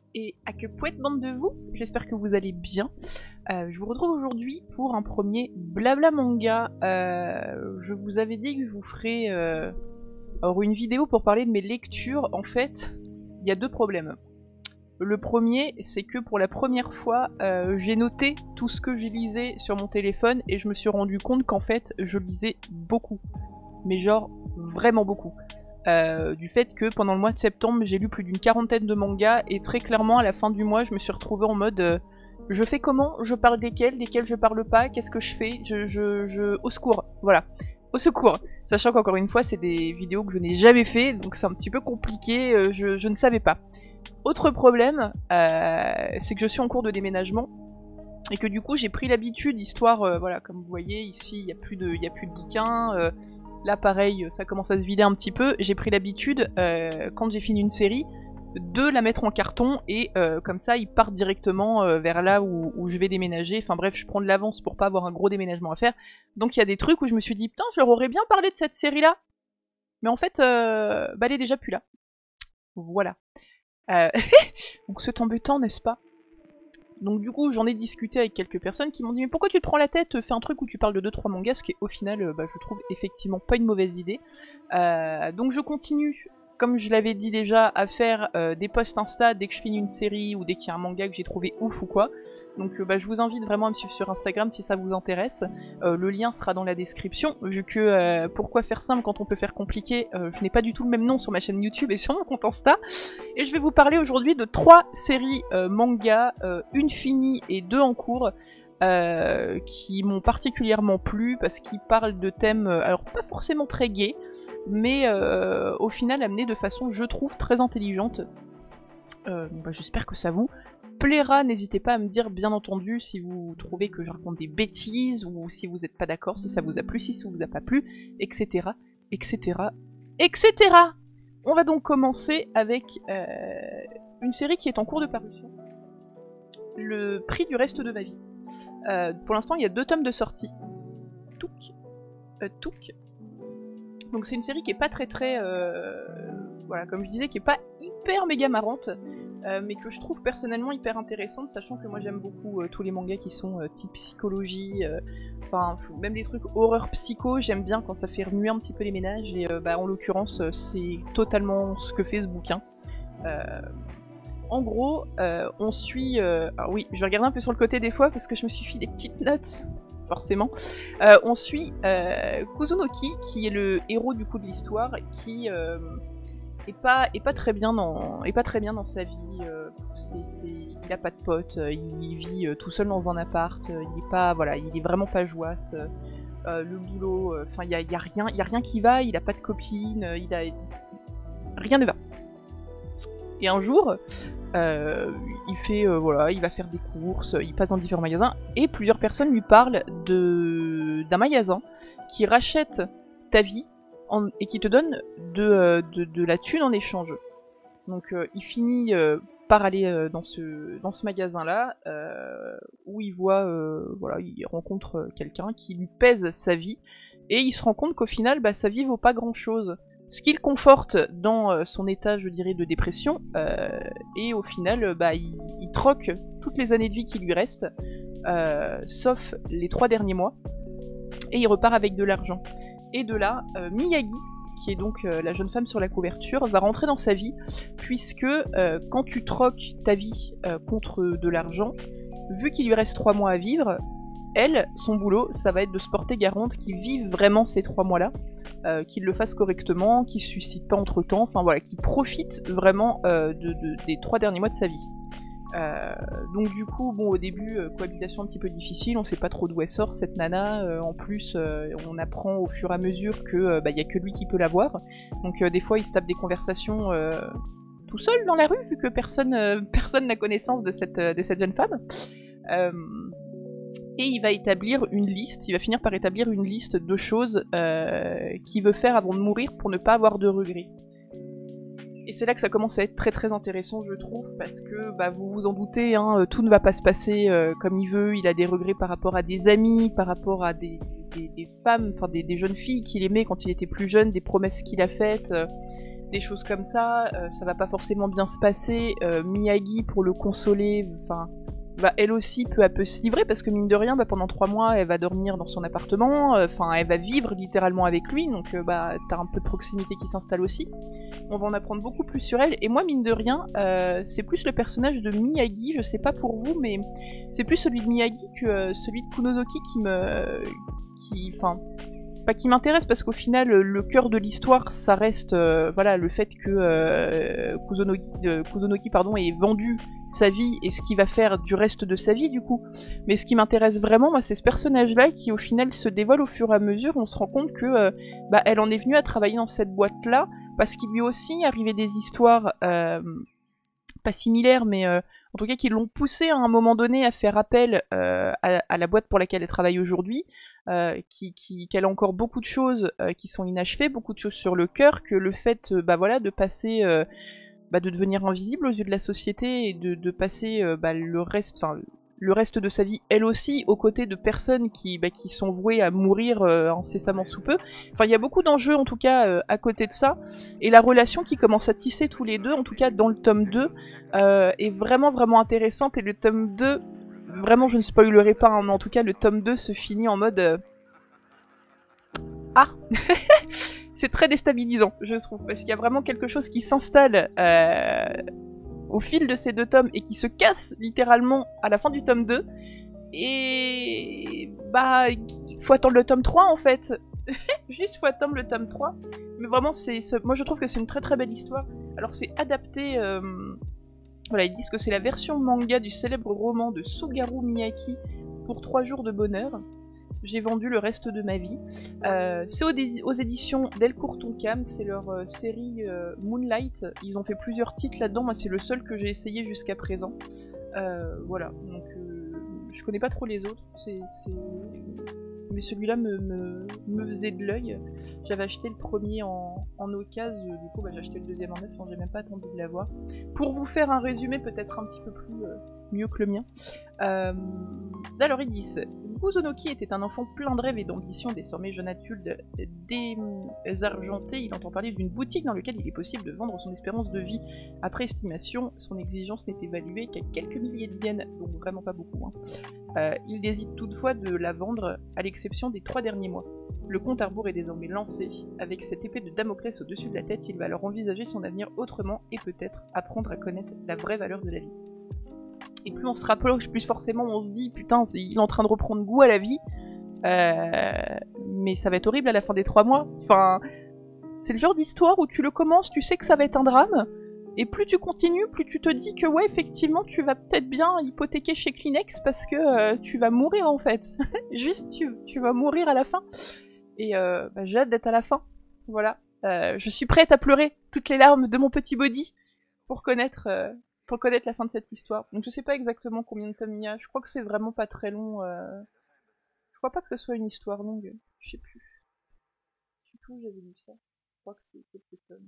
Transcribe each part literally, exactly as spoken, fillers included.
Et à que poète bande de vous, j'espère que vous allez bien. Euh, je vous retrouve aujourd'hui pour un premier blabla manga. Euh, je vous avais dit que je vous ferais euh, alors une vidéo pour parler de mes lectures. En fait, il y a deux problèmes. Le premier, c'est que pour la première fois, euh, j'ai noté tout ce que j'ai lisé sur mon téléphone et je me suis rendu compte qu'en fait, je lisais beaucoup. Mais genre, vraiment beaucoup. Euh, du fait que pendant le mois de septembre j'ai lu plus d'une quarantaine de mangas et très clairement à la fin du mois je me suis retrouvée en mode euh, je fais comment, je parle desquels, desquels je parle pas, qu'est-ce que je fais, je, je, je... au secours, voilà, au secours, sachant qu'encore une fois c'est des vidéos que je n'ai jamais fait donc c'est un petit peu compliqué, euh, je, je ne savais pas. Autre problème, euh, c'est que je suis en cours de déménagement et que du coup j'ai pris l'habitude, histoire, euh, voilà, comme vous voyez ici il n'y a plus de, il y a plus de bouquins, euh, là pareil ça commence à se vider un petit peu, j'ai pris l'habitude, euh, quand j'ai fini une série, de la mettre en carton et euh, comme ça ils partent directement euh, vers là où, où je vais déménager, enfin bref je prends de l'avance pour pas avoir un gros déménagement à faire, donc il y a des trucs où je me suis dit putain je leur aurais bien parlé de cette série là, mais en fait euh, bah elle est déjà plus là, voilà. Euh... donc c'est embêtant n'est-ce pas? Donc du coup j'en ai discuté avec quelques personnes qui m'ont dit mais pourquoi tu te prends la tête, fais un truc où tu parles de deux trois mangas, ce qui est au final euh, bah, je trouve effectivement pas une mauvaise idée. Euh, donc je continue, comme je l'avais dit déjà, à faire euh, des posts Insta dès que je finis une série ou dès qu'il y a un manga que j'ai trouvé ouf ou quoi. Donc euh, bah, je vous invite vraiment à me suivre sur Instagram si ça vous intéresse. Euh, le lien sera dans la description, vu que euh, pourquoi faire simple quand on peut faire compliqué, euh, je n'ai pas du tout le même nom sur ma chaîne YouTube et sur mon compte Insta. Et je vais vous parler aujourd'hui de trois séries euh, manga, euh, une finie et deux en cours, euh, qui m'ont particulièrement plu parce qu'ils parlent de thèmes, euh, alors pas forcément très gays, mais euh, au final amenés de façon, je trouve, très intelligente. Euh, bah, j'espère que ça vous plaira, n'hésitez pas à me dire bien entendu si vous trouvez que je raconte des bêtises ou si vous n'êtes pas d'accord, si ça vous a plu, si ça vous a pas plu, et cetera, et cetera, et cetera. On va donc commencer avec euh, une série qui est en cours de parution, Le prix du reste de ma vie. Euh, pour l'instant, il y a deux tomes de sortie. Touk, euh, touk. Donc c'est une série qui est pas très très, euh, voilà, comme je disais, qui est pas hyper méga marrante, euh, mais que je trouve personnellement hyper intéressante, sachant que moi j'aime beaucoup euh, tous les mangas qui sont euh, type psychologie, euh, enfin même des trucs horreur psycho, j'aime bien quand ça fait remuer un petit peu les ménages, et euh, bah, en l'occurrence euh, c'est totalement ce que fait ce bouquin. Euh, en gros, euh, on suit, euh, alors oui, je vais regarder un peu sur le côté des fois parce que je me suis fait des petites notes, forcément. Euh, on suit euh, Kuzunoki, qui est le héros du coup de l'histoire, qui euh, est pas est pas très bien dans est pas très bien dans sa vie. Euh, c'est, c'est, il a pas de potes, il vit euh, tout seul dans un appart. Il est pas voilà, il est vraiment pas joasse. Euh, le boulot, enfin euh, il y a, y a rien, il y a rien qui va. Il a pas de copine, il a rien ne va. Et un jour, euh, il fait euh, voilà, il va faire des courses, il passe dans différents magasins et plusieurs personnes lui parlent de d'un magasin qui rachète ta vie en, et qui te donne de, de, de la thune en échange. Donc euh, il finit euh, par aller euh, dans ce dans ce magasin là euh, où il voit euh, voilà, il rencontre quelqu'un qui lui pèse sa vie et il se rend compte qu'au final bah, sa vie vaut pas grand chose. Ce qui le conforte dans son état, je dirais, de dépression, euh, et au final, bah, il, il troque toutes les années de vie qui lui restent, euh, sauf les trois derniers mois, et il repart avec de l'argent. Et de là, euh, Miyagi, qui est donc euh, la jeune femme sur la couverture, va rentrer dans sa vie, puisque euh, quand tu troques ta vie euh, contre de l'argent, vu qu'il lui reste trois mois à vivre, elle, son boulot, ça va être de se porter garante qu'il vive vraiment ces trois mois-là, euh, qu'il le fasse correctement, qu'il se suicide pas entre-temps, enfin voilà, qu'il profite vraiment euh, de, de, des trois derniers mois de sa vie. Euh, donc du coup, bon, au début, euh, cohabitation un petit peu difficile, on sait pas trop d'où elle sort cette nana, euh, en plus, euh, on apprend au fur et à mesure que euh, bah, y a que lui qui peut la voir, donc euh, des fois il se tape des conversations euh, tout seul dans la rue, vu que personne euh, personne n'a connaissance de cette, de cette jeune femme. Euh, Et il va établir une liste, il va finir par établir une liste de choses euh, qu'il veut faire avant de mourir pour ne pas avoir de regrets. Et c'est là que ça commence à être très très intéressant, je trouve, parce que bah, vous vous en doutez, hein, tout ne va pas se passer euh, comme il veut, il a des regrets par rapport à des amis, par rapport à des, des, des femmes, enfin des, des jeunes filles qu'il aimait quand il était plus jeune, des promesses qu'il a faites. Euh, des choses comme ça, euh, ça va pas forcément bien se passer, euh, Miyagi pour le consoler, enfin, va elle aussi peu à peu se livrer, parce que mine de rien, bah, pendant trois mois, elle va dormir dans son appartement, enfin, euh, elle va vivre littéralement avec lui, donc euh, bah, t'as un peu de proximité qui s'installe aussi. On va en apprendre beaucoup plus sur elle, et moi, mine de rien, euh, c'est plus le personnage de Miyagi, je sais pas pour vous, mais c'est plus celui de Miyagi que euh, celui de Kunozoki qui me... qui... enfin... pas qui m'intéresse, parce qu'au final, le cœur de l'histoire, ça reste euh, voilà, le fait que euh, Kusunoki, euh, Kusunoki pardon, ait vendu sa vie et ce qu'il va faire du reste de sa vie, du coup. Mais ce qui m'intéresse vraiment, moi, c'est ce personnage-là qui, au final, se dévoile au fur et à mesure. On se rend compte que euh, bah, elle en est venue à travailler dans cette boîte-là, parce qu'il lui aussi arrivait des histoires... Euh, pas similaires, mais euh, en tout cas qui l'ont poussé à un moment donné à faire appel euh, à, à la boîte pour laquelle elle travaille aujourd'hui, euh, qui, qui, qu'elle a encore beaucoup de choses euh, qui sont inachevées, beaucoup de choses sur le cœur, que le fait euh, bah, voilà, de passer, euh, bah, de devenir invisible aux yeux de la société et de, de passer euh, bah, le reste, enfin le reste de sa vie, elle aussi, aux côtés de personnes qui, bah, qui sont vouées à mourir euh, incessamment sous peu. Enfin, il y a beaucoup d'enjeux, en tout cas, euh, à côté de ça. Et la relation qui commence à tisser tous les deux, en tout cas dans le tome deux, euh, est vraiment, vraiment intéressante. Et le tome deux, vraiment, je ne spoilerai pas, hein, mais en tout cas, le tome deux se finit en mode... Euh... Ah c'est très déstabilisant, je trouve, parce qu'il y a vraiment quelque chose qui s'installe... Euh... au fil de ces deux tomes et qui se casse littéralement à la fin du tome deux. Et bah, faut attendre le tome trois en fait. Juste faut attendre le tome trois. Mais vraiment, c'est, moi je trouve que c'est une très très belle histoire. Alors c'est adapté, euh... voilà, ils disent que c'est la version manga du célèbre roman de Sugaru Miyake pour trois jours de bonheur. J'ai vendu le reste de ma vie. Euh, c'est aux, aux éditions Delcourt Tonkam, c'est leur euh, série euh, Moonlight. Ils ont fait plusieurs titres là-dedans, moi c'est le seul que j'ai essayé jusqu'à présent. Euh, voilà, donc euh, je connais pas trop les autres, c'est, c'est... mais celui-là me, me, me faisait de l'œil. J'avais acheté le premier en, en occasion, du coup bah, j'ai acheté le deuxième en neuf, j'ai même pas attendu de l'avoir. Pour vous faire un résumé peut-être un petit peu plus euh, mieux que le mien. Euh, alors ils disent... Kusunoki était un enfant plein de rêves et d'ambition, désormais jeune adulte désargenté. Il entend parler d'une boutique dans laquelle il est possible de vendre son espérance de vie. Après estimation, son exigence n'est évaluée qu'à quelques milliers de yens, donc vraiment pas beaucoup. Hein. Euh, il hésite toutefois de la vendre, à l'exception des trois derniers mois. Le compte à rebours est désormais lancé. Avec cette épée de Damoclès au-dessus de la tête, il va alors envisager son avenir autrement et peut-être apprendre à connaître la vraie valeur de la vie. Et plus on se rapproche, plus forcément on se dit putain, il est en train de reprendre goût à la vie. Euh, mais ça va être horrible à la fin des trois mois. Enfin, c'est le genre d'histoire où tu le commences, tu sais que ça va être un drame. Et plus tu continues, plus tu te dis que ouais, effectivement, tu vas peut-être bien hypothéquer chez Kleenex parce que euh, tu vas mourir en fait. Juste, tu, tu vas mourir à la fin. Et euh, bah, j'ai hâte d'être à la fin. Voilà. Euh, je suis prête à pleurer toutes les larmes de mon petit body pour connaître... Euh, pour connaître la fin de cette histoire. Donc je sais pas exactement combien de tomes il y a, je crois que c'est vraiment pas très long. Euh... Je crois pas que ce soit une histoire longue, je sais plus. Je sais plus où j'avais lu ça. Je crois que c'est quelques tomes.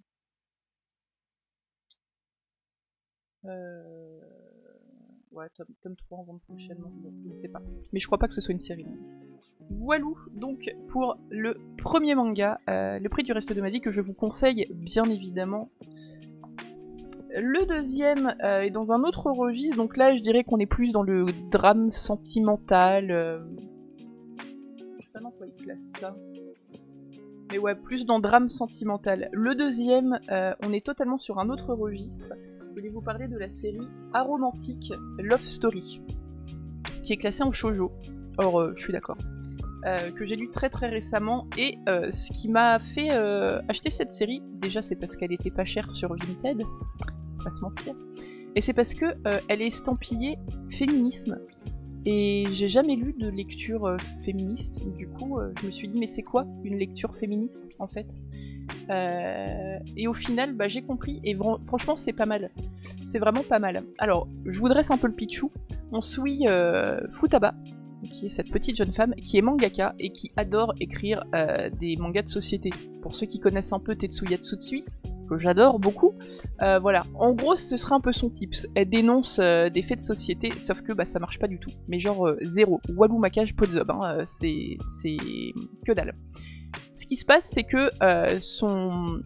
Euh... Ouais, tome, tome trois en vente prochainement, bon, je ne sais pas. Mais je crois pas que ce soit une série longue. Voilou, donc, pour le premier manga, euh, Le prix du reste de ma vie, que je vous conseille, bien évidemment. Le deuxième euh, est dans un autre registre, donc là je dirais qu'on est plus dans le drame sentimental. Euh... Je sais pas dans quoi il classe ça. Mais ouais, plus dans drame sentimental. Le deuxième, euh, on est totalement sur un autre registre. Je vais vous parler de la série Aromantique Love Story, qui est classée en shoujo. Or, euh, je suis d'accord. Euh, que j'ai lu très très récemment, et euh, ce qui m'a fait euh, acheter cette série, déjà c'est parce qu'elle était pas chère sur Vinted, pas se mentir, et c'est parce que euh, elle est estampillée féminisme, et j'ai jamais lu de lecture euh, féministe, du coup euh, je me suis dit mais c'est quoi une lecture féministe en fait, euh, et au final bah, j'ai compris, et vr franchement c'est pas mal, c'est vraiment pas mal. Alors je vous dresse un peu le pitchou. On suit euh, Futaba, qui est cette petite jeune femme qui est mangaka et qui adore écrire euh, des mangas de société. Pour ceux qui connaissent un peu Tetsuya Tsutsui, que j'adore beaucoup, euh, voilà. En gros, ce serait un peu son tips. Elle dénonce euh, des faits de société, sauf que bah, ça marche pas du tout. Mais genre euh, zéro. Walou Makage Podzob, hein, euh, c'est que dalle. Ce qui se passe, c'est que euh, son...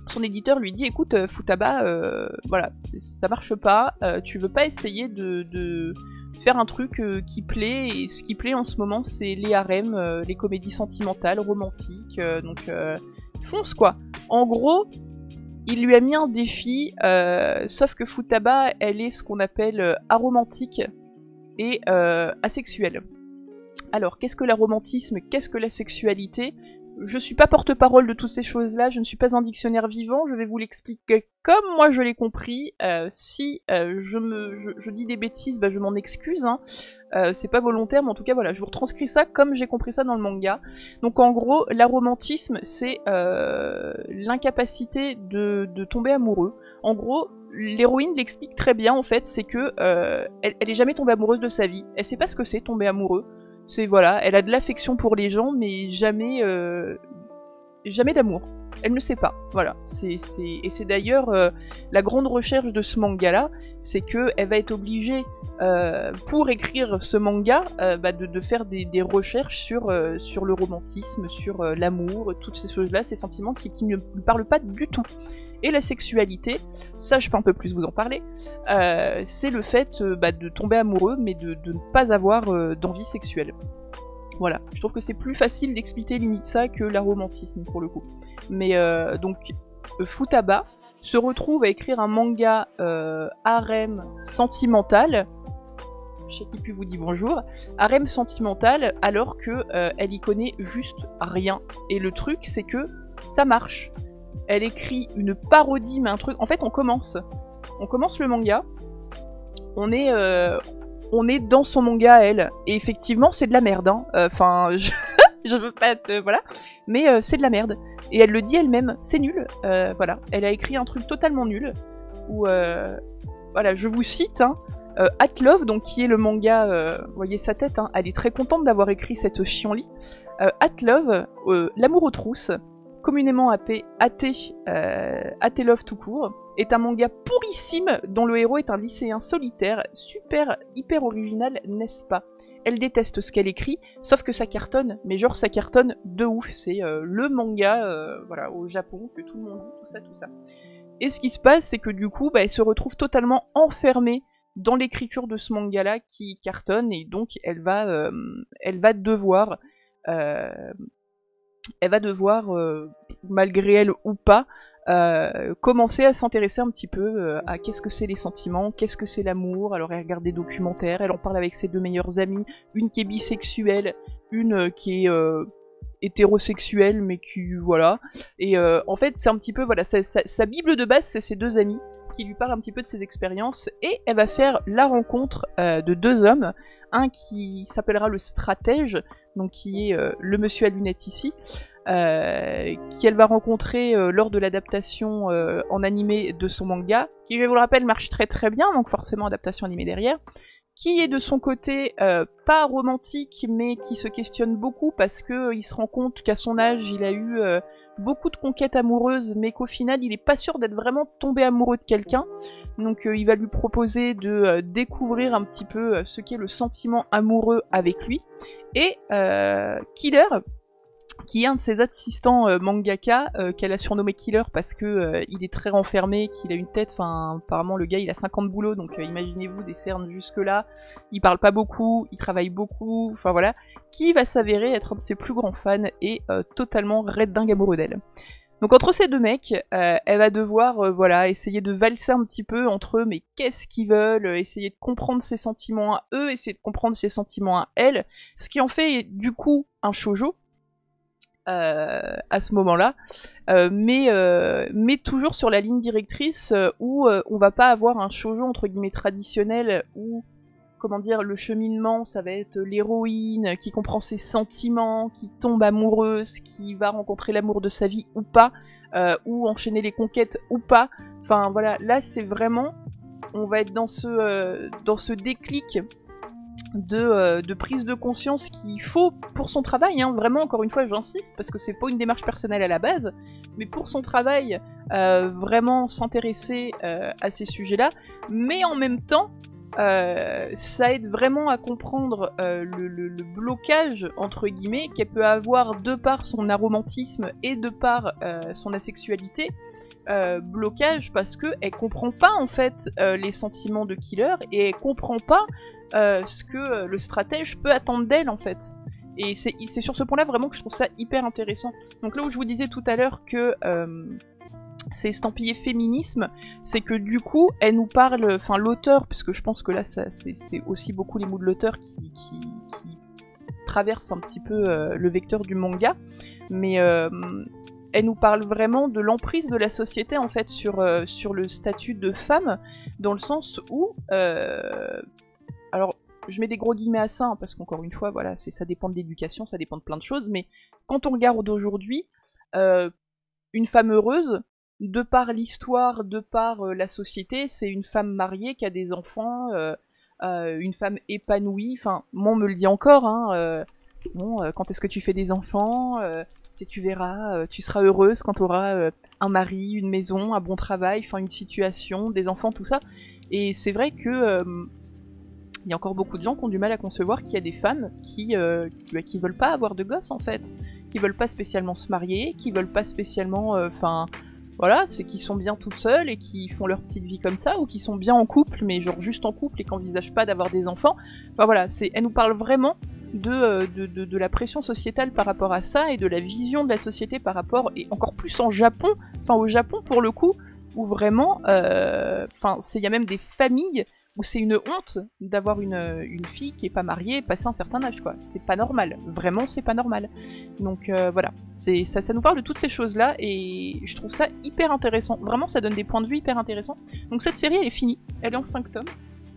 son éditeur lui dit écoute euh, Futaba, euh, voilà, ça marche pas, euh, tu veux pas essayer de, de faire un truc euh, qui plaît, et ce qui plaît en ce moment c'est les harems, euh, les comédies sentimentales, romantiques, euh, donc euh, fonce quoi. En gros, il lui a mis un défi, euh, sauf que Futaba, elle est ce qu'on appelle euh, aromantique et euh, asexuelle. Alors, qu'est-ce que l'aromantisme, qu'est-ce que la sexualité? Je suis pas porte-parole de toutes ces choses-là, je ne suis pas un dictionnaire vivant, je vais vous l'expliquer comme moi je l'ai compris. Euh, si euh, je, me, je, je dis des bêtises, bah, je m'en excuse, hein. euh, c'est pas volontaire, mais en tout cas voilà, je vous retranscris ça comme j'ai compris ça dans le manga. Donc en gros, l'aromantisme, c'est euh, l'incapacité de, de tomber amoureux. En gros, l'héroïne l'explique très bien en fait, c'est que euh, elle, elle est jamais tombée amoureuse de sa vie, elle sait pas ce que c'est tomber amoureux. C'est voilà, elle a de l'affection pour les gens, mais jamais, euh, jamais d'amour. Elle ne sait pas. Voilà, c'est, c'est... et c'est d'ailleurs euh, la grande recherche de ce manga-là, c'est que elle va être obligée, euh, pour écrire ce manga, euh, bah, de, de faire des, des recherches sur, euh, sur le romantisme, sur euh, l'amour, toutes ces choses-là, ces sentiments qui, qui ne lui parlent pas du tout. Et la sexualité, ça je peux un peu plus vous en parler, euh, c'est le fait euh, bah, de tomber amoureux mais de, de ne pas avoir euh, d'envie sexuelle. Voilà, je trouve que c'est plus facile d'expliquer limite ça que l'aromantisme pour le coup. Mais euh, donc euh, Futaba se retrouve à écrire un manga euh, harem sentimental, je sais qui puis vous dit bonjour, harem sentimental alors que euh, elle y connaît juste rien. Et le truc c'est que ça marche. Elle écrit une parodie, mais un truc... En fait, on commence. On commence le manga. On est, euh, on est dans son manga à elle. Et effectivement, c'est de la merde. Enfin, hein. euh, je... je veux pas être... Euh, voilà. Mais euh, c'est de la merde. Et elle le dit elle-même. C'est nul. Euh, voilà. Elle a écrit un truc totalement nul. Où... Euh, voilà, je vous cite, hein. Euh, Atlove, donc qui est le manga... Euh, vous voyez sa tête, hein. Elle est très contente d'avoir écrit cette chienlit. Euh, Atlove, euh, l'amour aux trousses, communément appelé A T, euh, A T Love tout court, est un manga pourrissime dont le héros est un lycéen solitaire, super, hyper original, n'est-ce pas? Elle déteste ce qu'elle écrit, sauf que ça cartonne, mais genre ça cartonne de ouf, c'est euh, le manga euh, voilà, au Japon, que tout le monde dit, tout ça, tout ça. Et ce qui se passe, c'est que du coup, bah, elle se retrouve totalement enfermée dans l'écriture de ce manga-là qui cartonne, et donc elle va, euh, elle va devoir... Euh, elle va devoir, euh, malgré elle ou pas, euh, commencer à s'intéresser un petit peu euh, à qu'est-ce que c'est les sentiments, qu'est-ce que c'est l'amour. Alors elle regarde des documentaires, elle en parle avec ses deux meilleures amies, une qui est bisexuelle, une euh, qui est euh, hétérosexuelle, mais qui, voilà. Et euh, en fait, c'est un petit peu, voilà, sa, sa, sa bible de base, c'est ses deux amies qui lui parlent un petit peu de ses expériences, et elle va faire la rencontre euh, de deux hommes, un qui s'appellera le stratège, donc qui est euh, le monsieur à lunettes ici, euh, qu'elle va rencontrer euh, lors de l'adaptation euh, en animé de son manga, qui, je vous le rappelle, marche très très bien, donc forcément adaptation animée derrière, qui est de son côté euh, pas romantique, mais qui se questionne beaucoup parce que euh, il se rend compte qu'à son âge, il a eu euh, beaucoup de conquêtes amoureuses, mais qu'au final, il est pas sûr d'être vraiment tombé amoureux de quelqu'un. Donc euh, il va lui proposer de euh, découvrir un petit peu euh, ce qu'est le sentiment amoureux avec lui. Et euh, Killer, qui est un de ses assistants euh, mangaka, euh, qu'elle a surnommé Killer parce que euh, il est très renfermé, qu'il a une tête, enfin apparemment le gars il a cinquante boulots, donc euh, imaginez-vous des cernes jusque là, il parle pas beaucoup, il travaille beaucoup, enfin voilà, qui va s'avérer être un de ses plus grands fans et euh, totalement red dingue amoureux d'elle. Donc entre ces deux mecs, euh, elle va devoir euh, voilà, essayer de valser un petit peu entre eux, mais qu'est-ce qu'ils veulent, euh, essayer de comprendre ses sentiments à eux, essayer de comprendre ses sentiments à elle, ce qui en fait du coup un shoujo, Euh, à ce moment-là, euh, mais, euh, mais toujours sur la ligne directrice euh, où euh, on va pas avoir un shoujo entre guillemets traditionnel où, comment dire, le cheminement ça va être l'héroïne qui comprend ses sentiments, qui tombe amoureuse, qui va rencontrer l'amour de sa vie ou pas, euh, ou enchaîner les conquêtes ou pas. Enfin voilà, là c'est vraiment, on va être dans ce, euh, dans ce déclic De, euh, de prise de conscience qu'il faut pour son travail, hein. Vraiment encore une fois j'insiste parce que c'est pas une démarche personnelle à la base, mais pour son travail euh, vraiment s'intéresser euh, à ces sujets-là, mais en même temps euh, ça aide vraiment à comprendre euh, le, le, le blocage entre guillemets qu'elle peut avoir de par son aromantisme et de par euh, son asexualité, euh, blocage parce que elle comprend pas en fait euh, les sentiments de Killer et elle comprend pas euh, ce que euh, le stratège peut attendre d'elle en fait. Et c'est sur ce point-là vraiment que je trouve ça hyper intéressant. Donc là où je vous disais tout à l'heure que euh, c'est estampillé féminisme, c'est que du coup, elle nous parle, enfin l'auteur, parce que je pense que là, c'est aussi beaucoup les mots de l'auteur qui, qui, qui traversent un petit peu euh, le vecteur du manga, mais euh, elle nous parle vraiment de l'emprise de la société en fait sur, euh, sur le statut de femme, dans le sens où, euh, alors je mets des gros guillemets à ça, hein, parce qu'encore une fois, voilà, ça dépend de l'éducation, ça dépend de plein de choses, mais quand on regarde aujourd'hui, euh, une femme heureuse, de par l'histoire, de par euh, la société, c'est une femme mariée qui a des enfants, euh, euh, une femme épanouie, enfin, moi on me le dit encore, hein, euh, bon, euh, quand est-ce que tu fais des enfants, euh, c'est tu verras, euh, tu seras heureuse quand tu auras euh, un mari, une maison, un bon travail, enfin une situation, des enfants, tout ça. Et c'est vrai que euh, il y a encore beaucoup de gens qui ont du mal à concevoir qu'il y a des femmes qui, euh, qui, qui veulent pas avoir de gosses en fait, qui veulent pas spécialement se marier, qui veulent pas spécialement, enfin. Euh, Voilà, c'est qu'ils sont bien toutes seules et qui font leur petite vie comme ça, ou qui sont bien en couple, mais genre juste en couple et qui n'envisagent pas d'avoir des enfants. Enfin voilà, elle nous parle vraiment de, de, de, de la pression sociétale par rapport à ça et de la vision de la société par rapport, et encore plus en Japon, enfin au Japon pour le coup, où vraiment, euh, enfin il y a même des familles où c'est une honte d'avoir une, une fille qui est pas mariée passé un certain âge, quoi. C'est pas normal, vraiment c'est pas normal. Donc euh, voilà, ça, ça nous parle de toutes ces choses-là et je trouve ça hyper intéressant. Vraiment, ça donne des points de vue hyper intéressants. Donc cette série, elle est finie, elle est en cinq tomes.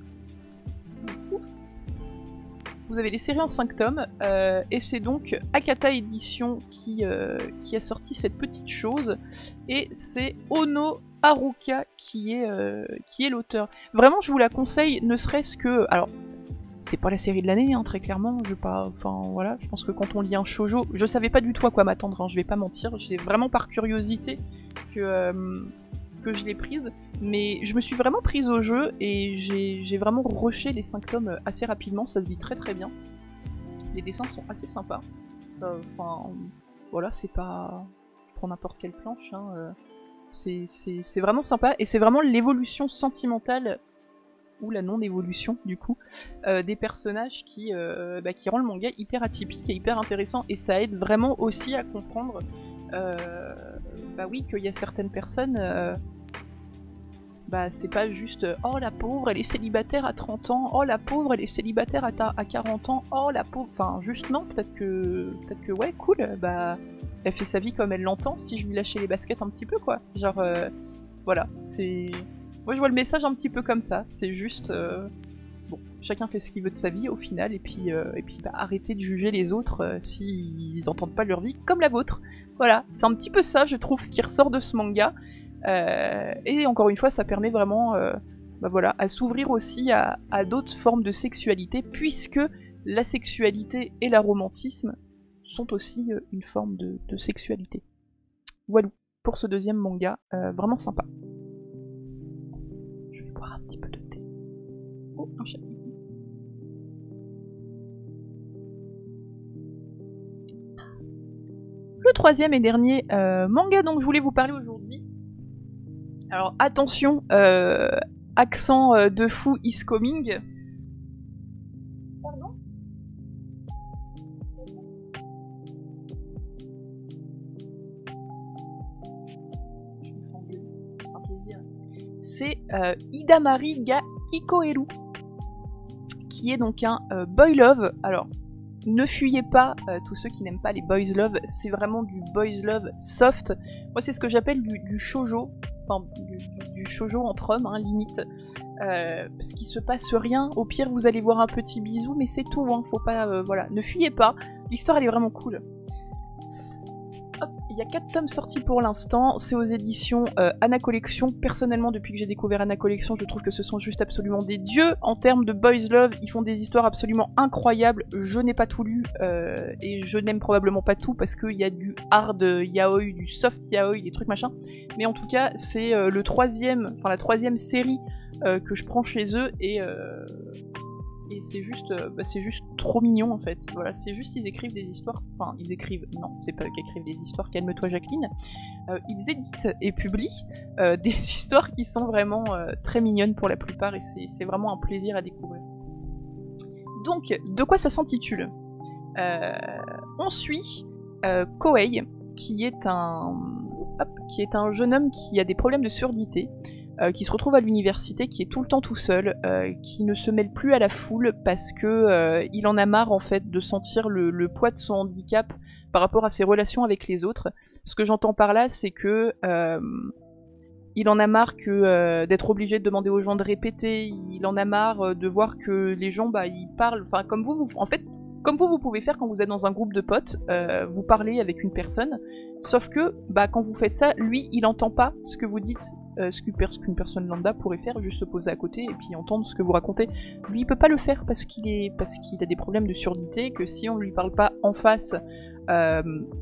Vous avez les séries en cinq tomes, euh, et c'est donc Akata Édition qui, euh, qui a sorti cette petite chose, et c'est Ono Haruka qui est, euh, qui est l'auteur. Vraiment, je vous la conseille, ne serait-ce que... Alors, c'est pas la série de l'année, hein, très clairement, je vais pas... Enfin, voilà, je pense que quand on lit un shoujo... Je savais pas du tout à quoi m'attendre, hein, je vais pas mentir, c'est vraiment par curiosité que... Euh, que je l'ai prise, mais je me suis vraiment prise au jeu et j'ai vraiment rushé les cinq tomes assez rapidement, ça se lit très très bien. Les dessins sont assez sympas. Enfin, euh, voilà, c'est pas... Je prends n'importe quelle planche, hein, euh, c'est vraiment sympa, et c'est vraiment l'évolution sentimentale, ou la non-évolution du coup, euh, des personnages qui, euh, bah, qui rend le manga hyper atypique et hyper intéressant, et ça aide vraiment aussi à comprendre euh, bah oui, qu'il y a certaines personnes... Euh, bah c'est pas juste « Oh la pauvre, elle est célibataire à trente ans, oh la pauvre, elle est célibataire à, à quarante ans, oh la pauvre... » Enfin, juste non, peut-être que... Peut-être que ouais, cool, bah... Elle fait sa vie comme elle l'entend, si je lui lâchais les baskets un petit peu, quoi. Genre, euh, voilà, c'est... Moi je vois le message un petit peu comme ça, c'est juste... Euh... Bon, chacun fait ce qu'il veut de sa vie au final, et puis, euh, et puis bah, arrêtez de juger les autres euh, s'ils entendent pas leur vie comme la vôtre. Voilà, c'est un petit peu ça, je trouve, ce qui ressort de ce manga. Euh, et encore une fois, ça permet vraiment euh, bah voilà, à s'ouvrir aussi à, à d'autres formes de sexualité, puisque la sexualité et l'aromantisme sont aussi euh, une forme de, de sexualité. Voilà pour ce deuxième manga, euh, vraiment sympa. Je vais boire un petit peu de thé. Oh, un chat qui... Le troisième et dernier euh, manga dont je voulais vous parler aujourd'hui. Alors attention, euh, accent euh, de fou is coming. Pardon ? C'est euh, Hidamari ga Kikoeru, qui est donc un euh, boy love. Alors, ne fuyez pas euh, tous ceux qui n'aiment pas les boys love, c'est vraiment du boys love soft. Moi, c'est ce que j'appelle du, du shoujo. Enfin, du, du, du shoujo entre hommes, hein, limite. Euh, parce qu'il se passe rien. Au pire, vous allez voir un petit bisou, mais c'est tout, hein. Faut pas... Euh, voilà, ne fuyez pas. L'histoire, elle est vraiment cool. Hop, il y a quatre tomes sortis pour l'instant. C'est aux éditions euh, Anna Collection. Personnellement, depuis que j'ai découvert Anna Collection, je trouve que ce sont juste absolument des dieux. En termes de boys love, ils font des histoires absolument incroyables. Je n'ai pas tout lu, euh, et je n'aime probablement pas tout, parce qu'il y a du hard yaoi, du soft yaoi, des trucs machin. Mais en tout cas, c'est euh, le troisième, enfin la troisième série euh, que je prends chez eux, et, euh, et c'est juste, euh, bah, c'est juste trop mignon en fait. Voilà, c'est juste ils écrivent des histoires, enfin ils écrivent, non c'est pas eux qui écrivent des histoires, calme-toi Jacqueline, euh, ils éditent et publient euh, des histoires qui sont vraiment euh, très mignonnes pour la plupart et c'est vraiment un plaisir à découvrir. Donc, de quoi ça s'intitule? euh, On suit euh, Kohei, qui est un, hop, qui est un jeune homme qui a des problèmes de surdité, euh, qui se retrouve à l'université, qui est tout le temps tout seul, euh, qui ne se mêle plus à la foule parce que euh, il en a marre en fait de sentir le, le poids de son handicap par rapport à ses relations avec les autres. Ce que j'entends par là, c'est que euh, il en a marre que euh, d'être obligé de demander aux gens de répéter, il en a marre de voir que les gens bah ils parlent, enfin comme vous, vous en fait comme vous vous pouvez faire quand vous êtes dans un groupe de potes, euh, vous parlez avec une personne, sauf que bah quand vous faites ça, lui il entend pas ce que vous dites, euh, ce qu'une personne lambda pourrait faire, juste se poser à côté et puis entendre ce que vous racontez. Lui il peut pas le faire parce qu'il est parce qu'il a des problèmes de surdité, que si on lui parle pas en face euh,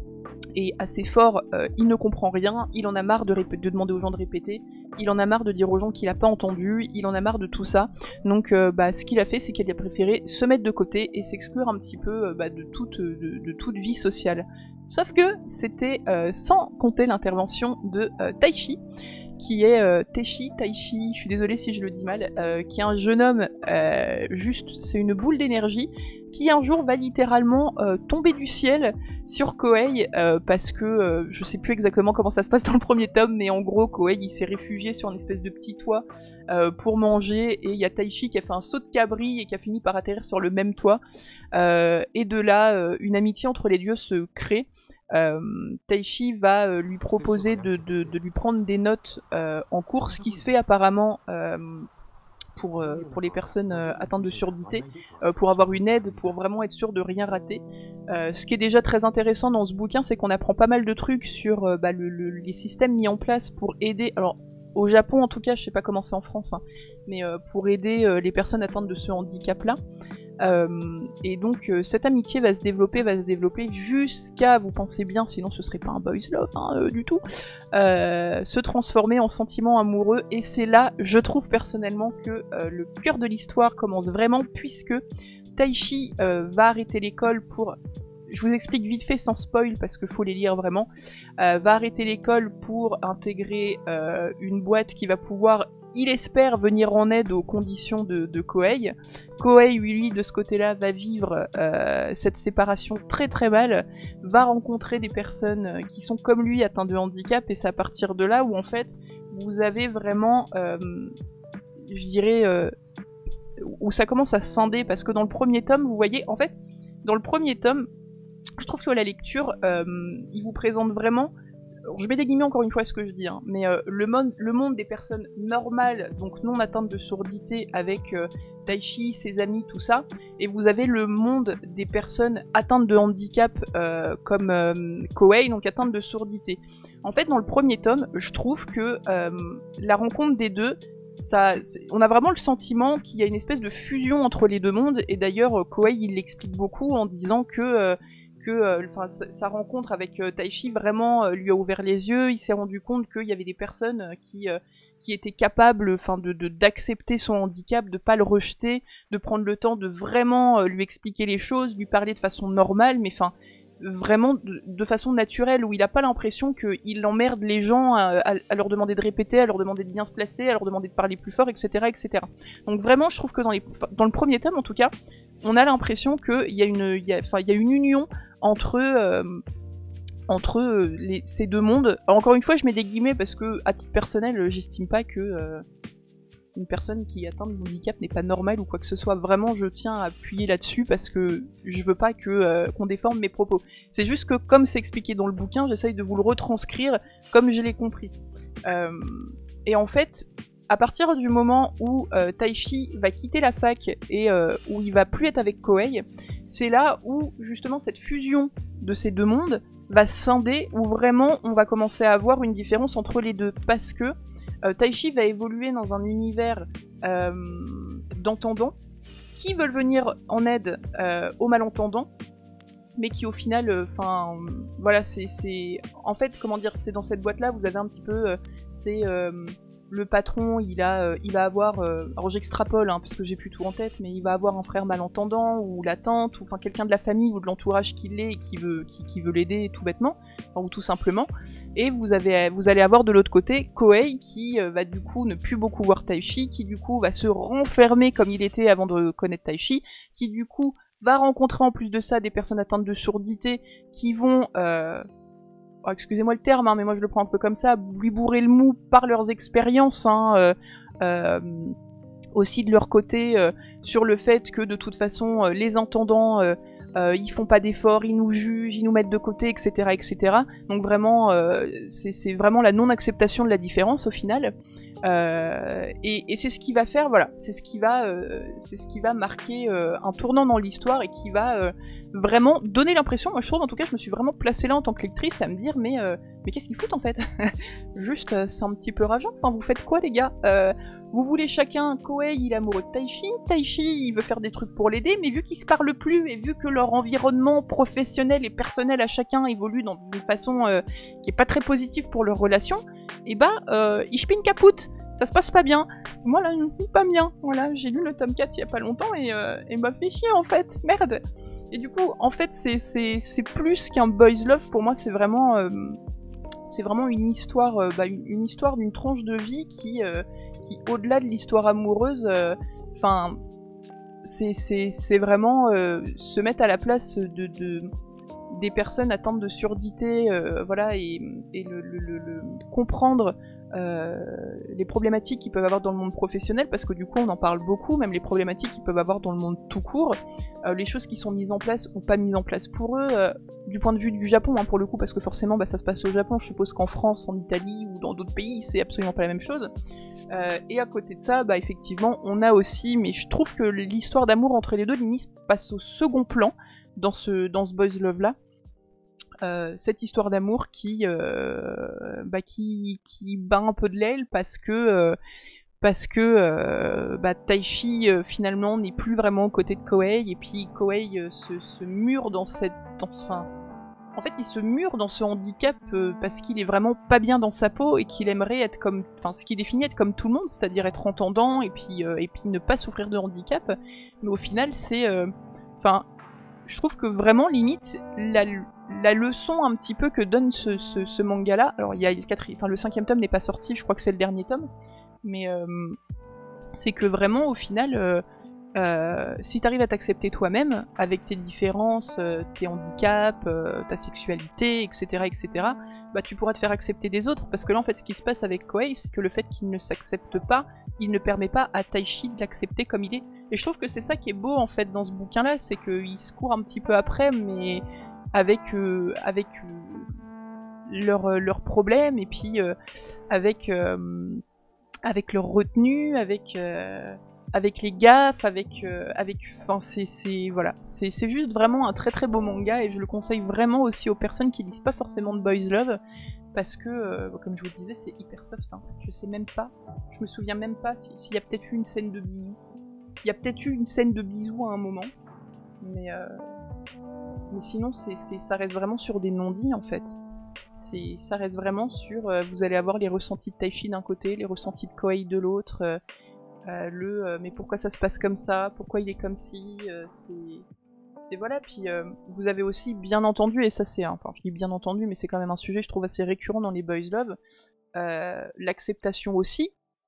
et assez fort, euh, il ne comprend rien, il en a marre de, de demander aux gens de répéter, il en a marre de dire aux gens qu'il a pas entendu, il en a marre de tout ça. Donc euh, bah, ce qu'il a fait, c'est qu'il a préféré se mettre de côté et s'exclure un petit peu euh, bah, de, toute, de, de toute vie sociale. Sauf que c'était euh, sans compter l'intervention de euh, Taichi, qui est euh, Taichi, Taichi, je suis désolée si je le dis mal, euh, qui est un jeune homme, euh, juste, c'est une boule d'énergie, qui un jour va littéralement euh, tomber du ciel sur Kohei, euh, parce que euh, je sais plus exactement comment ça se passe dans le premier tome, mais en gros Kohei il s'est réfugié sur une espèce de petit toit euh, pour manger, et il y a Taichi qui a fait un saut de cabri et qui a fini par atterrir sur le même toit, euh, et de là euh, une amitié entre les dieux se crée. Euh, Taichi va euh, lui proposer de, de, de lui prendre des notes euh, en cours, ce qui se fait apparemment euh, pour, euh, pour les personnes euh, atteintes de surdité, euh, pour avoir une aide, pour vraiment être sûr de rien rater. Euh, ce qui est déjà très intéressant dans ce bouquin, c'est qu'on apprend pas mal de trucs sur euh, bah, le, le, les systèmes mis en place pour aider... Alors, au Japon en tout cas, je sais pas comment c'est en France, hein, mais euh, pour aider euh, les personnes atteintes de ce handicap-là. Euh, et donc euh, cette amitié va se développer, va se développer jusqu'à, vous pensez bien, sinon ce serait pas un boys love hein, euh, du tout, euh, se transformer en sentiment amoureux, et c'est là, je trouve personnellement, que euh, le cœur de l'histoire commence vraiment, puisque Taichi euh, va arrêter l'école pour... Je vous explique vite fait sans spoil parce qu'il faut les lire vraiment. Euh, va arrêter l'école pour intégrer euh, une boîte qui va pouvoir, il espère, venir en aide aux conditions de, de Kohei. Kohei, lui, de ce côté-là, va vivre euh, cette séparation très très mal, va rencontrer des personnes qui sont comme lui atteintes de handicap, et c'est à partir de là où en fait vous avez vraiment, euh, je dirais, euh, où ça commence à se scinder, parce que dans le premier tome, vous voyez, en fait, dans le premier tome, je trouve que la lecture, euh, il vous présente vraiment, je mets des guillemets encore une fois à ce que je dis, hein, mais euh, le, monde, le monde des personnes normales, donc non atteintes de surdité, avec euh, Taichi, ses amis, tout ça, et vous avez le monde des personnes atteintes de handicap, euh, comme euh, Kohei, donc atteintes de surdité. En fait, dans le premier tome, je trouve que euh, la rencontre des deux, ça, on a vraiment le sentiment qu'il y a une espèce de fusion entre les deux mondes, et d'ailleurs Kohei il l'explique beaucoup en disant que euh, que euh, sa rencontre avec euh, Taichi vraiment euh, lui a ouvert les yeux, il s'est rendu compte qu'il y avait des personnes qui, euh, qui étaient capables de, de, d'accepter son handicap, de pas le rejeter, de prendre le temps de vraiment euh, lui expliquer les choses, lui parler de façon normale, mais enfin vraiment de, de façon naturelle, où il a pas l'impression qu'il emmerde les gens à, à, à leur demander de répéter, à leur demander de bien se placer, à leur demander de parler plus fort, et cetera, et cetera. Donc vraiment, je trouve que dans, les, dans le premier tome, en tout cas, on a l'impression qu'il y a une, il y a, enfin, il y a une union entre euh, entre euh, les, ces deux mondes. Alors, encore une fois, je mets des guillemets parce que, à titre personnel, j'estime pas que euh, une personne qui est atteinte de handicap n'est pas normale ou quoi que ce soit. Vraiment, je tiens à appuyer là-dessus parce que je veux pas que euh, qu'on déforme mes propos. C'est juste que, comme c'est expliqué dans le bouquin, j'essaye de vous le retranscrire comme je l'ai compris. Euh, et en fait, à partir du moment où euh, Taichi va quitter la fac et euh, où il va plus être avec Kohei, c'est là où justement cette fusion de ces deux mondes va scinder, où vraiment on va commencer à avoir une différence entre les deux, parce que euh, Taichi va évoluer dans un univers euh, d'entendants qui veulent venir en aide euh, aux malentendants, mais qui au final, enfin, euh, voilà, c'est, c'est, en fait, comment dire, c'est dans cette boîte-là, vous avez un petit peu, euh, c'est euh, le patron, il a, euh, il va avoir, euh, alors j'extrapole hein, parce que j'ai plus tout en tête, mais il va avoir un frère malentendant ou la tante ou enfin quelqu'un de la famille ou de l'entourage qui l'est et qui veut, qui, qui veut l'aider tout bêtement, enfin, ou tout simplement. Et vous avez, vous allez avoir de l'autre côté Kohei qui euh, va du coup ne plus beaucoup voir Taichi, qui du coup va se renfermer comme il était avant de connaître Taichi, qui du coup va rencontrer en plus de ça des personnes atteintes de surdité qui vont euh, oh, excusez-moi le terme, hein, mais moi je le prends un peu comme ça, lui bourrer le mou par leurs expériences, hein, euh, euh, aussi de leur côté, euh, sur le fait que de toute façon, euh, les entendants, euh, euh, ils font pas d'efforts, ils nous jugent, ils nous mettent de côté, et cetera, et cetera. Donc vraiment, euh, c'est vraiment la non-acceptation de la différence au final. Euh, et, et c'est ce qui va faire, voilà, c'est ce qui va, euh, c'est ce qui va marquer euh, un tournant dans l'histoire et qui va euh, vraiment donner l'impression, moi je trouve en tout cas, je me suis vraiment placée là en tant que lectrice à me dire mais euh, mais qu'est-ce qu'ils foutent en fait. Juste, euh, c'est un petit peu rageant. Enfin, vous faites quoi les gars, euh, vous voulez chacun, Kohei il est amoureux de Taichi, Taichi il veut faire des trucs pour l'aider, mais vu qu'ils se parlent plus et vu que leur environnement professionnel et personnel à chacun évolue dans une façon euh, qui est pas très positive pour leur relation, et bah euh, ich bin kaputt. Ça se passe pas bien. Moi là, je ne suis pas bien. Voilà, j'ai lu le tome quatre il y a pas longtemps et, euh, et m'a fait chier en fait. Merde. Et du coup, en fait, c'est plus qu'un boys love. Pour moi, c'est vraiment, euh, c'est vraiment une histoire, euh, bah, une, une histoire d'une tranche de vie qui, euh, qui au-delà de l'histoire amoureuse, enfin, euh, c'est vraiment euh, se mettre à la place de, de des personnes atteintes de surdité, euh, voilà, et, et le, le, le, le comprendre. Euh, les problématiques qu'ils peuvent avoir dans le monde professionnel, parce que du coup on en parle beaucoup, même les problématiques qu'ils peuvent avoir dans le monde tout court, euh, les choses qui sont mises en place ou pas mises en place pour eux, euh, du point de vue du Japon hein, pour le coup, parce que forcément bah, ça se passe au Japon, je suppose qu'en France, en Italie ou dans d'autres pays c'est absolument pas la même chose, euh, et à côté de ça, bah effectivement on a aussi, mais je trouve que l'histoire d'amour entre les deux limite passe au second plan dans ce, dans ce boys love là. Euh, cette histoire d'amour qui, euh, bah, qui, qui bat un peu de l'aile parce que, euh, parce que euh, bah, Taichi euh, finalement n'est plus vraiment aux côtés de Kohei et puis Kohei euh, se, se mure dans cette... Dans, enfin, en fait il se mure dans ce handicap euh, parce qu'il est vraiment pas bien dans sa peau et qu'il aimerait être comme... Enfin ce qu'il définit être comme tout le monde, c'est-à-dire être entendant et puis, euh, et puis ne pas souffrir de handicap. Mais au final c'est... Enfin... Euh, je trouve que vraiment, limite, la, la leçon un petit peu que donne ce, ce, ce manga-là, alors il y a le, quatrième, enfin, le cinquième tome n'est pas sorti, je crois que c'est le dernier tome, mais euh, c'est que vraiment, au final, euh, euh, si tu arrives à t'accepter toi-même, avec tes différences, euh, tes handicaps, euh, ta sexualité, et cetera, et cetera, bah tu pourras te faire accepter des autres, parce que là, en fait, ce qui se passe avec Kohei, c'est que le fait qu'il ne s'accepte pas, il ne permet pas à Taichi de l'accepter comme il est. Et je trouve que c'est ça qui est beau en fait dans ce bouquin-là, c'est qu'il se court un petit peu après, mais avec euh, avec euh, leurs leur problèmes et puis euh, avec euh, avec leur retenue, avec euh, avec les gaffes, avec euh, avec, enfin c'est c'est voilà, c'est c'est juste vraiment un très très beau manga et je le conseille vraiment aussi aux personnes qui lisent pas forcément de boys love. Parce que, euh, comme je vous le disais, c'est hyper soft. Hein. Je sais même pas, je me souviens même pas s'il si y a peut-être eu une scène de bisous. Il y a peut-être eu une scène de bisous à un moment, mais, euh, mais sinon, c'est, c'est, ça reste vraiment sur des non-dits en fait. C'est, ça reste vraiment sur, euh, vous allez avoir les ressentis de Taichi d'un côté, les ressentis de Kohei de l'autre, euh, euh, le euh, mais pourquoi ça se passe comme ça, pourquoi il est comme si, euh, c'est... Et voilà, puis euh, vous avez aussi bien entendu, et ça c'est, enfin je dis bien entendu, mais c'est quand même un sujet je trouve assez récurrent dans les boys love, euh, l'acceptation aussi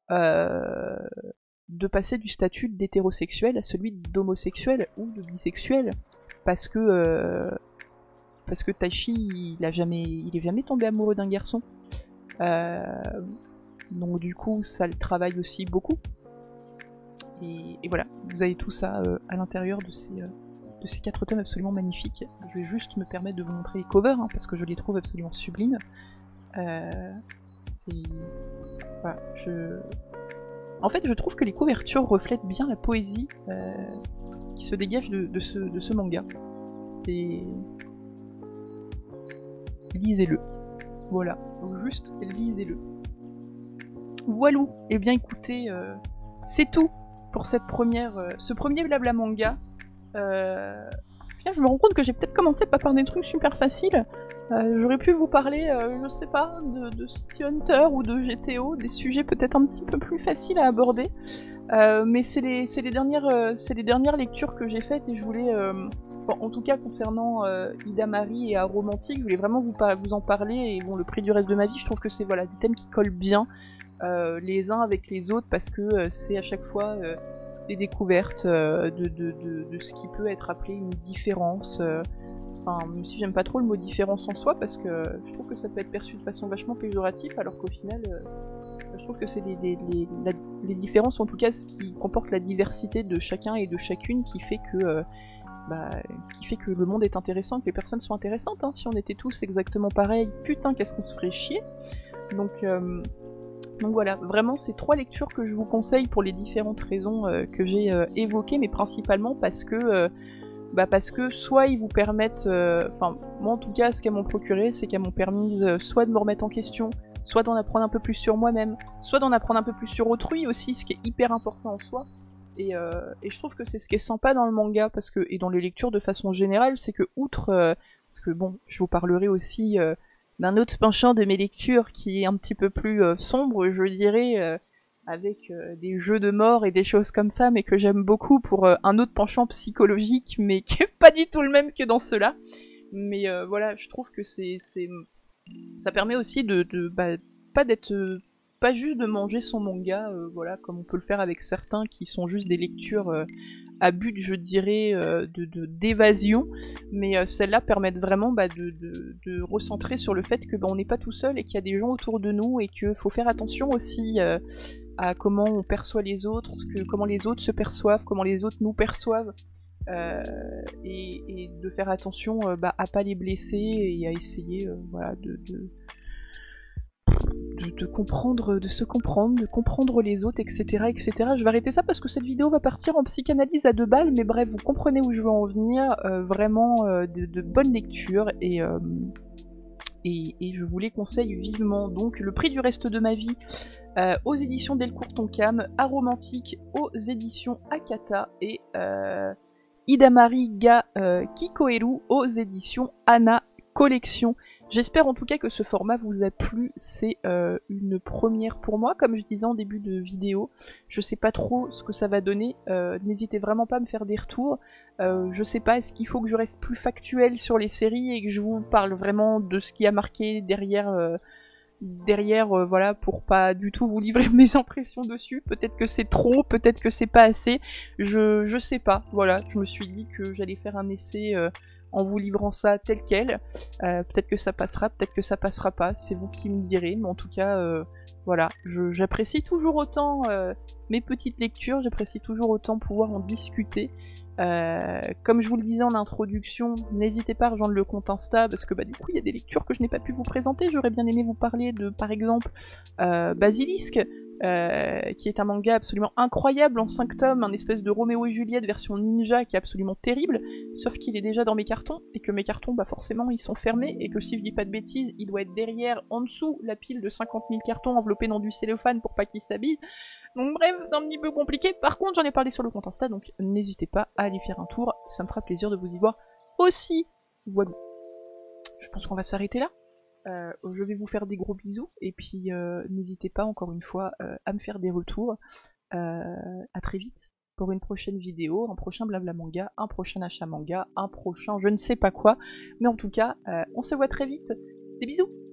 euh, de passer du statut d'hétérosexuel à celui d'homosexuel ou de bisexuel, parce que euh, parce que Taichi il a jamais, il est jamais tombé amoureux d'un garçon, euh, donc du coup ça le travaille aussi beaucoup, et, et voilà, vous avez tout ça euh, à l'intérieur de ces euh, de ces quatre tomes absolument magnifiques. Je vais juste me permettre de vous montrer les covers, hein, parce que je les trouve absolument sublimes. Euh, c'est... Voilà, je... En fait, je trouve que les couvertures reflètent bien la poésie euh, qui se dégage de, de, ce, de ce manga. C'est... Lisez-le. Voilà, donc juste lisez-le. Voilou. Eh bien écoutez, euh, c'est tout pour cette première, euh, ce premier blabla manga. Euh, final, je me rends compte que j'ai peut-être commencé par des trucs super faciles. Euh, J'aurais pu vous parler, euh, je sais pas, de, de City Hunter ou de G T O, des sujets peut-être un petit peu plus faciles à aborder. Euh, mais c'est les, les, dernières, euh, les dernières lectures que j'ai faites et je voulais, euh, bon, en tout cas concernant euh, Idamari et Aromantique, je voulais vraiment vous, vous en parler. Et bon, le prix du reste de ma vie, je trouve que c'est voilà, des thèmes qui collent bien euh, les uns avec les autres parce que euh, c'est à chaque fois euh, des découvertes euh, de, de, de, de ce qui peut être appelé une différence. Euh, Enfin, même si j'aime pas trop le mot différence en soi, parce que je trouve que ça peut être perçu de façon vachement péjorative, alors qu'au final, euh, je trouve que c'est les, les, les, la, les différences, en tout cas ce qui comporte la diversité de chacun et de chacune, qui fait que, euh, bah, qui fait que le monde est intéressant, que les personnes sont intéressantes. Hein. Si on était tous exactement pareils, putain, qu'est-ce qu'on se ferait chier. Donc, euh, donc voilà, vraiment, c'est trois lectures que je vous conseille pour les différentes raisons euh, que j'ai euh, évoquées, mais principalement parce que... Euh, Bah parce que soit ils vous permettent, enfin euh, moi en tout cas ce qu'elles m'ont procuré c'est qu'elles m'ont permis euh, soit de me remettre en question, soit d'en apprendre un peu plus sur moi-même, soit d'en apprendre un peu plus sur autrui aussi, ce qui est hyper important en soi. Et, euh, et je trouve que c'est ce qui est sympa dans le manga, parce que, et dans les lectures de façon générale, c'est que outre, euh, parce que bon, je vous parlerai aussi euh, d'un autre penchant de mes lectures qui est un petit peu plus euh, sombre, je dirais, euh, avec euh, des jeux de mort et des choses comme ça, mais que j'aime beaucoup pour euh, un autre penchant psychologique, mais qui est pas du tout le même que dans ceux-là. Mais euh, voilà, je trouve que c'est, c'est, ça permet aussi de, de bah, pas d'être, euh, pas juste de manger son manga, euh, voilà, comme on peut le faire avec certains qui sont juste des lectures euh, à but, je dirais, euh, de, de d'évasion, mais euh, celles-là permettent vraiment bah, de, de, de recentrer sur le fait que bah, on n'est pas tout seul et qu'il y a des gens autour de nous et qu'il faut faire attention aussi. Euh, à comment on perçoit les autres, ce que, comment les autres se perçoivent, comment les autres nous perçoivent, euh, et, et de faire attention euh, bah, à pas les blesser et à essayer euh, voilà, de, de, de, de comprendre, de se comprendre, de comprendre les autres, et cetera, et cetera. Je vais arrêter ça parce que cette vidéo va partir en psychanalyse à deux balles, mais bref, vous comprenez où je veux en venir, euh, vraiment euh, de, de bonnes lectures et... Euh, Et, et je vous les conseille vivement. Donc le prix du reste de ma vie euh, aux éditions Delcourt Tonkam, Aromantique aux éditions Akata et euh, Idamari ga euh, Kikoeru aux éditions Anna Collection. J'espère en tout cas que ce format vous a plu, c'est euh, une première pour moi, comme je disais en début de vidéo. Je sais pas trop ce que ça va donner, euh, n'hésitez vraiment pas à me faire des retours. Euh, je sais pas, est-ce qu'il faut que je reste plus factuel sur les séries et que je vous parle vraiment de ce qui a marqué derrière, euh, derrière euh, voilà, pour pas du tout vous livrer mes impressions dessus. Peut-être que c'est trop, peut-être que c'est pas assez, je, je sais pas, voilà, je me suis dit que j'allais faire un essai... Euh, en vous livrant ça tel quel. Euh, peut-être que ça passera, peut-être que ça passera pas, c'est vous qui me direz, mais en tout cas, euh, voilà, j'apprécie toujours autant euh, mes petites lectures, j'apprécie toujours autant pouvoir en discuter. Euh, comme je vous le disais en introduction, n'hésitez pas à rejoindre le compte Insta, parce que bah, du coup, il y a des lectures que je n'ai pas pu vous présenter. J'aurais bien aimé vous parler de, par exemple, euh, Basilisk, Euh, qui est un manga absolument incroyable en cinq tomes, un espèce de Roméo et Juliette version ninja qui est absolument terrible, sauf qu'il est déjà dans mes cartons, et que mes cartons, bah forcément, ils sont fermés, et que si je dis pas de bêtises, il doit être derrière, en dessous, la pile de cinquante mille cartons enveloppés dans du cellophane pour pas qu'ils s'habillent. Donc bref, c'est un petit peu compliqué. Par contre, j'en ai parlé sur le compte Insta, donc n'hésitez pas à aller faire un tour, ça me fera plaisir de vous y voir aussi. Voilà. Je pense qu'on va s'arrêter là. Euh, je vais vous faire des gros bisous et puis euh, n'hésitez pas encore une fois euh, à me faire des retours. Euh, à très vite pour une prochaine vidéo, un prochain blabla manga, un prochain achat manga, un prochain je ne sais pas quoi. Mais en tout cas, euh, on se voit très vite. Des bisous!